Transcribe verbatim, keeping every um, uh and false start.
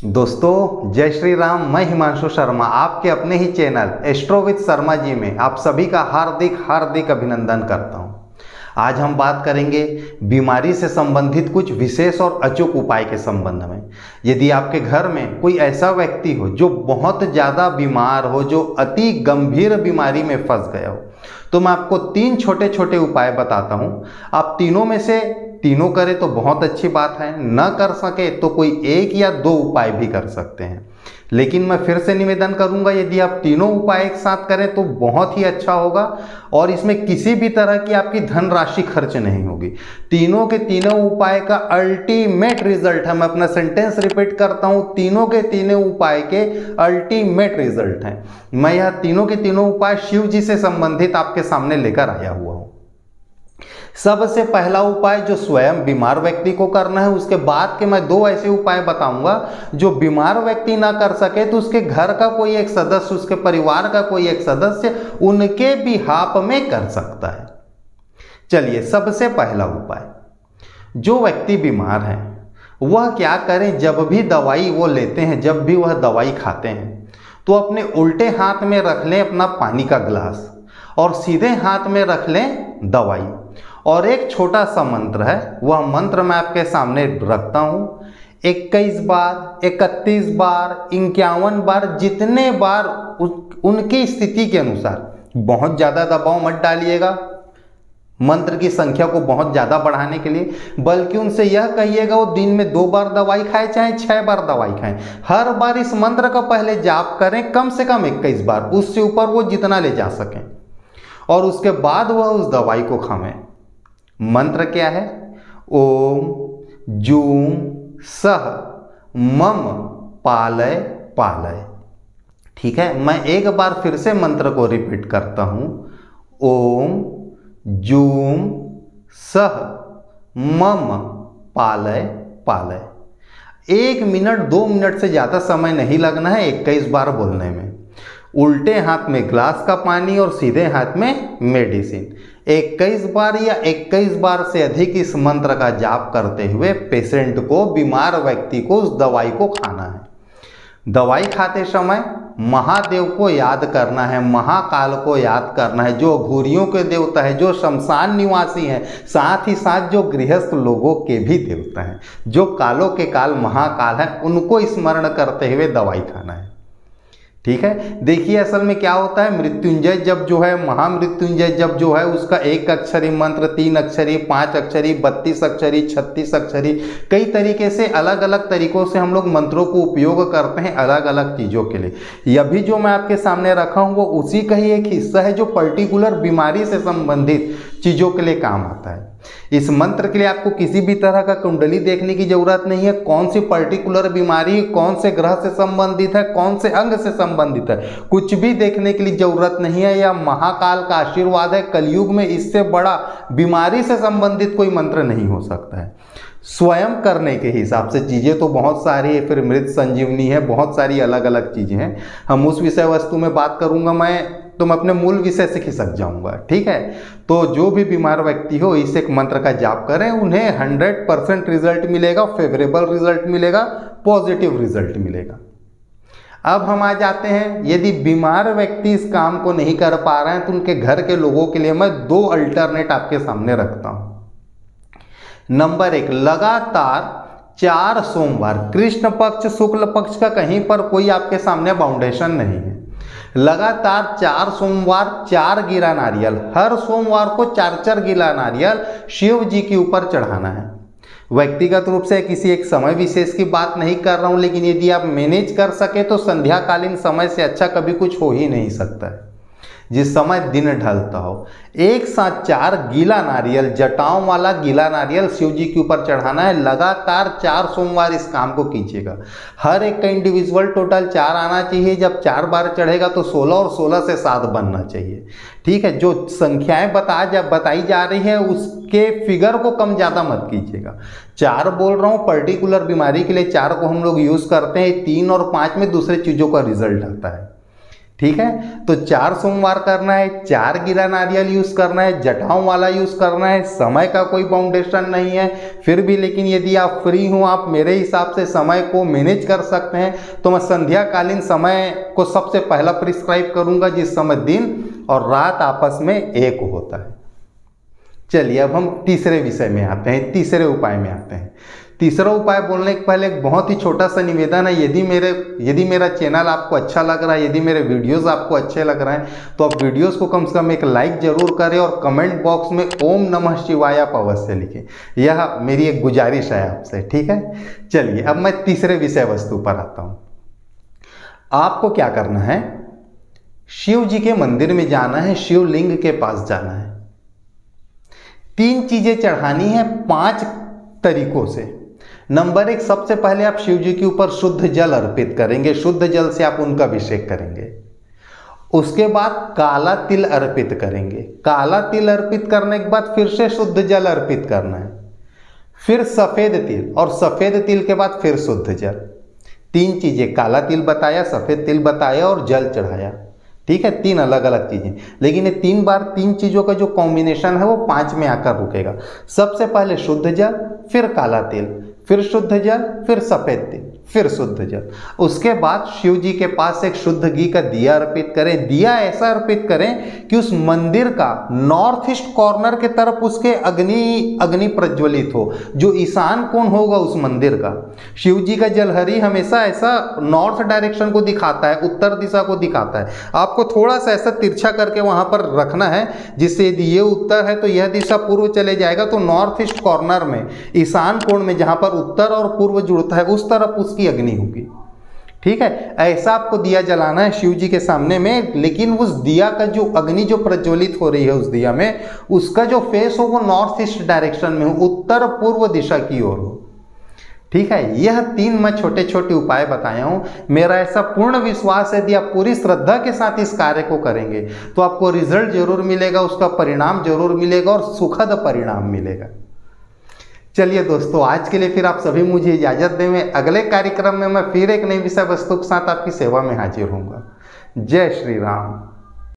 दोस्तों जय श्री राम। मैं हिमांशु शर्मा आपके अपने ही channel astro with Sharma ji में आप सभी का हार्दिक हार्दिक अभिनंदन करता हूं। आज हम बात करेंगे बीमारी से संबंधित कुछ विशेष और अचूक उपाय के संबंध में। यदि आपके घर में कोई ऐसा व्यक्ति हो जो बहुत ज़्यादा बीमार हो, जो अति गंभीर बीमारी में फंस गया हो, तो मैं आपको तीन छोटे छोटे उपाय बताता हूँ। आप तीनों में से तीनों करें तो बहुत अच्छी बात है, न कर सके तो कोई एक या दो उपाय भी कर सकते हैं। लेकिन मैं फिर से निवेदन करूंगा, यदि आप तीनों उपाय एक साथ करें तो बहुत ही अच्छा होगा और इसमें किसी भी तरह की आपकी धनराशि खर्च नहीं होगी। तीनों के तीनों उपाय का अल्टीमेट रिजल्ट है। मैं अपना सेंटेंस रिपीट करता हूं, तीनों के तीनों उपाय के अल्टीमेट रिजल्ट हैं। मैं यह तीनों के तीनों उपाय शिव जी से संबंधित आपके सामने लेकर आया हुआ हूं। सबसे पहला उपाय जो स्वयं बीमार व्यक्ति को करना है, उसके बाद के मैं दो ऐसे उपाय बताऊंगा जो बीमार व्यक्ति ना कर सके तो उसके घर का कोई एक सदस्य, उसके परिवार का कोई एक सदस्य उनके बिहाफ में कर सकता है। चलिए, सबसे पहला उपाय, जो व्यक्ति बीमार है वह क्या करें, जब भी दवाई वो लेते हैं, जब भी वह दवाई खाते हैं, तो अपने उल्टे हाथ में रख लें अपना पानी का गिलास और सीधे हाथ में रख लें दवाई। और एक छोटा सा मंत्र है, वह मंत्र मैं आपके सामने रखता हूँ। इक्कीस बार, इकतीस बार, इक्यावन बार, जितने बार उनकी स्थिति के अनुसार, बहुत ज़्यादा दबाव मत डालिएगा मंत्र की संख्या को बहुत ज़्यादा बढ़ाने के लिए, बल्कि उनसे यह कहिएगा वो दिन में दो बार दवाई खाए चाहे छः बार दवाई खाएं, हर बार इस मंत्र का पहले जाप करें कम से कम इक्कीस बार, उससे ऊपर वो जितना ले जा सकें, और उसके बाद वह उस दवाई को खाएं। मंत्र क्या है? ओम जूम सह मम पालय पालय। ठीक है, मैं एक बार फिर से मंत्र को रिपीट करता हूं। ओम जूम सह मम पालय पालय। एक मिनट दो मिनट से ज़्यादा समय नहीं लगना है इक्कीस बार बोलने में। उल्टे हाथ में ग्लास का पानी और सीधे हाथ में मेडिसिन। इक्कीस बार या इक्कीस बार से अधिक इस मंत्र का जाप करते हुए पेशेंट को, बीमार व्यक्ति को उस दवाई को खाना है। दवाई खाते समय महादेव को याद करना है, महाकाल को याद करना है, जो घूरियों के देवता है, जो शमशान निवासी हैं, साथ ही साथ जो गृहस्थ लोगों के भी देवता हैं, जो कालों के काल महाकाल हैं, उनको स्मरण करते हुए दवाई खाना है। ठीक है, देखिए असल में क्या होता है, मृत्युंजय जब जो है, महामृत्युंजय जब जो है, उसका एक अक्षरी मंत्र, तीन अक्षरी, पांच अक्षरी, बत्तीस अक्षरी, छत्तीस अक्षरी, कई तरीके से अलग अलग तरीकों से हम लोग मंत्रों को उपयोग करते हैं अलग अलग चीज़ों के लिए। यह भी जो मैं आपके सामने रखा हूँ वो उसी का ही एक हिस्सा है जो पर्टिकुलर बीमारी से संबंधित चीज़ों के लिए काम आता है। इस मंत्र के लिए आपको किसी भी तरह का कुंडली देखने की जरूरत नहीं है, कौन सी पर्टिकुलर बीमारी कौन से ग्रह से संबंधित है, कौन से अंग से संबंधित है, कुछ भी देखने के लिए जरूरत नहीं है। यह महाकाल का आशीर्वाद है। कलयुग में इससे बड़ा बीमारी से संबंधित कोई मंत्र नहीं हो सकता है। स्वयं करने के हिसाब से चीज़ें तो बहुत सारी है, फिर मृत संजीवनी है, बहुत सारी अलग अलग चीज़ें हैं। हम उस विषय वस्तु में बात करूंगा मैं, तो मैं अपने मूल विषय से खिसक जाऊंगा। ठीक है, तो जो भी बीमार व्यक्ति हो इस एक मंत्र का जाप करें, उन्हें हंड्रेड परसेंट रिजल्ट मिलेगा, फेवरेबल रिजल्ट मिलेगा, पॉजिटिव रिजल्ट मिलेगा। अब हम आ जाते हैं, यदि बीमार व्यक्ति इस काम को नहीं कर पा रहे हैं तो उनके घर के लोगों के लिए मैं दो अल्टरनेट आपके सामने रखता हूं। नंबर एक, लगातार चार सोमवार, कृष्ण पक्ष शुक्ल पक्ष का कहीं पर कोई आपके सामने बाउंडेशन नहीं है, लगातार चार सोमवार चार गिरा नारियल, हर सोमवार को चार चार गिरा नारियल शिव जी के ऊपर चढ़ाना है। व्यक्तिगत रूप से किसी एक समय विशेष की बात नहीं कर रहा हूं, लेकिन यदि आप मैनेज कर सके तो संध्याकालीन समय से अच्छा कभी कुछ हो ही नहीं सकता है, जिस समय दिन ढलता हो। एक साथ चार गीला नारियल, जटाओं वाला गीला नारियल शिव जी के ऊपर चढ़ाना है। लगातार चार सोमवार इस काम को कीजिएगा। हर एक का इंडिविजुअल टोटल चार आना चाहिए। जब चार बार चढ़ेगा तो सोलह और सोलह से सात बनना चाहिए। ठीक है, जो संख्याएं बता जा बताई जा रही है उसके फिगर को कम ज़्यादा मत कीजिएगा। चार बोल रहा हूँ, पर्टिकुलर बीमारी के लिए चार को हम लोग यूज़ करते हैं। तीन और पाँच में दूसरे चीज़ों का रिजल्ट आता है। ठीक है। तो चार सोमवार करना है, चार गिरा नारियल यूज करना है, जटाओं वाला यूज करना है, समय का कोई बाउंडेशन नहीं है फिर भी। लेकिन यदि आप फ्री हो, आप मेरे हिसाब से समय को मैनेज कर सकते हैं, तो मैं संध्याकालीन समय को सबसे पहला प्रिस्क्राइब करूंगा, जिस समय दिन और रात आपस में एक होता है। चलिए अब हम तीसरे विषय में आते हैं, तीसरे उपाय में आते हैं। तीसरा उपाय बोलने के पहले एक बहुत ही छोटा सा निवेदन है, यदि मेरे यदि मेरा चैनल आपको अच्छा लग रहा है, यदि मेरे वीडियोस आपको अच्छे लग रहे हैं, तो आप वीडियोस को कम से कम एक लाइक जरूर करें और कमेंट बॉक्स में ओम नमः शिवाय आप अवश्य लिखें। यह मेरी एक गुजारिश है आपसे, ठीक है। चलिए अब मैं तीसरे विषय वस्तु पर आता हूँ। आपको क्या करना है, शिव जी के मंदिर में जाना है, शिवलिंग के पास जाना है, तीन चीजें चढ़ानी है पांच तरीकों से। नंबर एक, सबसे पहले आप शिव जी के ऊपर शुद्ध जल अर्पित करेंगे, शुद्ध जल से आप उनका अभिषेक करेंगे। उसके बाद काला तिल अर्पित करेंगे, काला तिल अर्पित करने के बाद फिर से शुद्ध जल अर्पित करना है, फिर सफेद तिल, और सफेद तिल के बाद फिर शुद्ध जल। तीन चीजें, काला तिल बताया, सफेद तिल बताया और जल चढ़ाया, ठीक है। तीन अलग अलग चीजें, लेकिन ये तीन बार तीन चीजों का जो कॉम्बिनेशन है वो पांच में आकर रुकेगा। सबसे पहले शुद्ध जल, फिर काला तिल, फिर शुद्ध जल, फिर सफेद तिल, फिर शुद्ध जल। उसके बाद शिव जी के पास एक शुद्ध घी का दिया अर्पित करें। दिया ऐसा अर्पित करें कि उस मंदिर का नॉर्थ ईस्ट कॉर्नर के तरफ उसके अग्नि अग्नि प्रज्वलित हो, जो ईशान कोण होगा उस मंदिर का। शिव जी का जलहरी हमेशा ऐसा नॉर्थ डायरेक्शन को दिखाता है, उत्तर दिशा को दिखाता है। आपको थोड़ा सा ऐसा तिरछा करके वहां पर रखना है, जिससे यदि ये उत्तर है तो यह दिशा पूर्व चले जाएगा, तो नॉर्थ ईस्ट कॉर्नर में ईशान कोण में जहां पर उत्तर और पूर्व जुड़ता है उस तरफ उसकी अग्नि होगी, ठीक है। ऐसा आपको दिया जलाना है शिव जी के सामने में, लेकिन उस दिया का जो अग्नि जो प्रज्वलित हो रही है उस दिया में, उसका जो फेस हो वो नॉर्थ ईस्ट डायरेक्शन में हो, उत्तर पूर्व दिशा की ओर हो, ठीक है। यह तीन मैं छोटे छोटे उपाय बताया हूं। मेरा ऐसा पूर्ण विश्वास है यदि आप पूरी श्रद्धा के साथ इस कार्य को करेंगे तो आपको रिजल्ट जरूर मिलेगा, उसका परिणाम जरूर मिलेगा और सुखद परिणाम मिलेगा। चलिए दोस्तों, आज के लिए फिर आप सभी मुझे इजाजत दें। मैं अगले कार्यक्रम में मैं फिर एक नई विषय वस्तु के साथ आपकी सेवा में हाजिर होऊंगा। जय श्री राम।